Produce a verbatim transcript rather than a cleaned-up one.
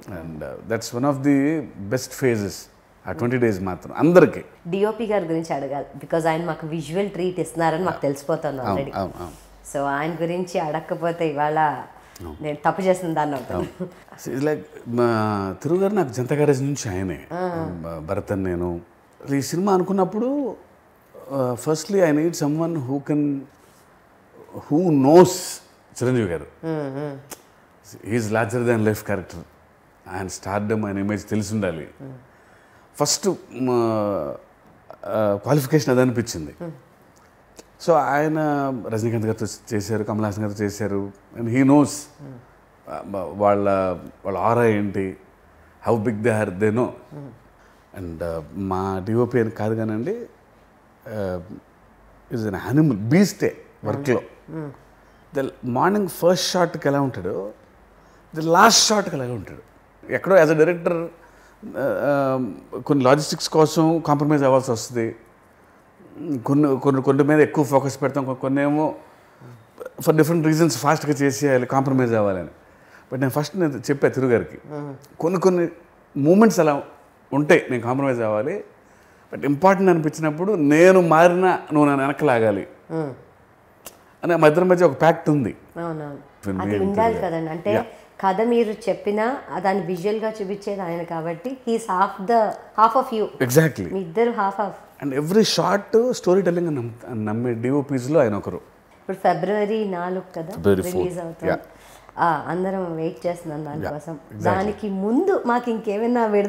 And that's one of the best phases ఆ twenty days మాత్రం అందరికీ. డిఓపి గారి గురించి అడగాలి, బికాజ్ ఆయన మాకు విజువల్ ట్రీట్ ఇస్తున్నారని మాకు తెలిసిపోతుంది ఆల్రెడీ. సో ఆయన గురించి అడగకపోతే ఇవాళ నేను తప్పు చేసిన దాన్ని అవుతాను. ఇట్స్ లైక్ తిరుగు గారు నాకు జనతా గ్యారేజ్ నుంచి ఆయనే భరతన్. నేను ఈ సినిమా అనుకున్నప్పుడు firstly I need someone who can who knows Chiranjeevi గారు. Is larger than life character. ఆయన స్టార్డమ్, ఆయన ఇమేజ్ తెలిసి ఉండాలి. ఫస్ట్ క్వాలిఫికేషన్ అది అనిపించింది. సో ఆయన రజనీకాంత్ గారితో చేశారు, కమల్ హాసన్ గారితో చేశారు. అండ్ హీ నోస్ వాళ్ళ వాళ్ళ ఆరా ఏంటి, how big they are they know. And మా డిఓపి అని కాదు కానండి, ఈజ్ అన్ యానిమల్, బీస్టే వర్క్లో. ద మార్నింగ్ ఫస్ట్ షాట్కి ఎలా ఉంటాడు, ద లాస్ట్ షాట్కి అలాగే ఉంటాడు. ఎక్కడో యాజ్ అ డైరెక్టర్ కొన్ని లాజిస్టిక్స్ కోసం కాంప్రమైజ్ అవ్వాల్సి వస్తుంది. కొన్ని కొన్ని కొన్ని మీద ఎక్కువ ఫోకస్ పెడతాం, కొన్ని ఏమో ఫర్ డిఫరెంట్ రీజన్స్ ఫాస్ట్గా చేసేయాలి, కాంప్రమైజ్ అవ్వాలని. బట్ నేను ఫస్ట్ నేను చెప్పా తిరుగు గారికి, కొన్ని కొన్ని మూమెంట్స్ అలా ఉంటాయి, నేను కాంప్రమైజ్ అవ్వాలి. బట్ ఇంపార్టెంట్ అనిపించినప్పుడు నేను మారినా నువ్వు నన్ను వెనక్కి లాగాలి అని మా ఇద్దరి మధ్య ఒక ప్యాక్ట్ ఉంది. అది ఉండాలి కదండి. అంటే కథ మీరు చెప్పినా దాన్ని విజువల్గా చూపించేది ఆయన కాబట్టి he's half the half of you. Exactly, మీ ఇద్దరు half of. And every short story telling నమ్మే డిఓపీస్లో ఆయన ఒకరు. ఇప్పుడు ఫిబ్రవరి నాలుగు కదా రిలీజ్ అవుతుంది, అందరం వెయిట్ చేస్తున్నాం దానికోసం. దానికి ముందు మాకు ఇంకేమైనా